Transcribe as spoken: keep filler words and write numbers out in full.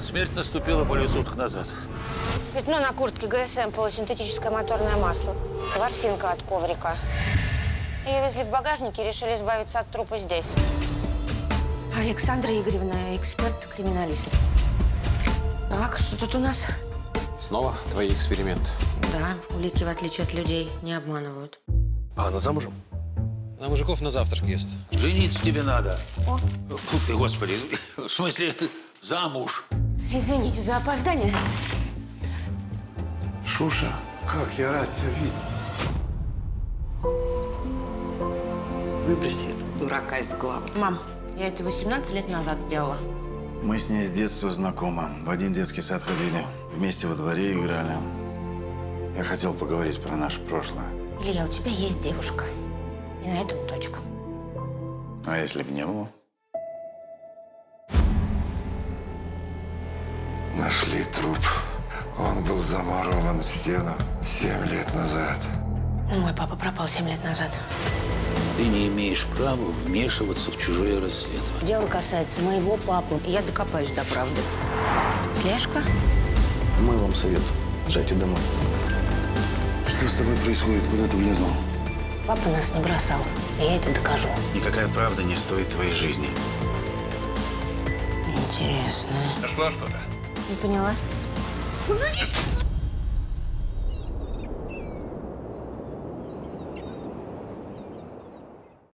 Смерть наступила более суток назад. Пятно на куртке ГСМ, полусинтетическое моторное масло. Ворсинка от коврика. Ее везли в багажнике и решили избавиться от трупа здесь. Александра Игоревна, эксперт-криминалист. Так, что тут у нас? Снова твои эксперименты? Да, улики, в отличие от людей, не обманывают. А она замужем? Она мужиков на завтрак ест. Жениться тебе надо. О. Фу ты, Господи. В смысле, замуж. Извините за опоздание. Шуша, как я рад тебя видеть. Выброси этого дурака из головы. Мам, я это восемнадцать лет назад сделала. Мы с ней с детства знакомы. В один детский сад ходили, вместе во дворе играли. Я хотел поговорить про наше прошлое. Илья, у тебя есть девушка. И на этом точка. А если бы не было? Нашли труп. Он был замурован в стену семь лет назад. Ну, мой папа пропал семь лет назад. Ты не имеешь права вмешиваться в чужое расследование. Дело касается моего папы. Я докопаюсь до правды. Слежка? Мой вам совет. Езжайте домой. Что с тобой происходит? Куда ты влезла? Папа нас не бросал. Я это докажу. Никакая правда не стоит твоей жизни. Интересно. Нашла что-то? Не поняла?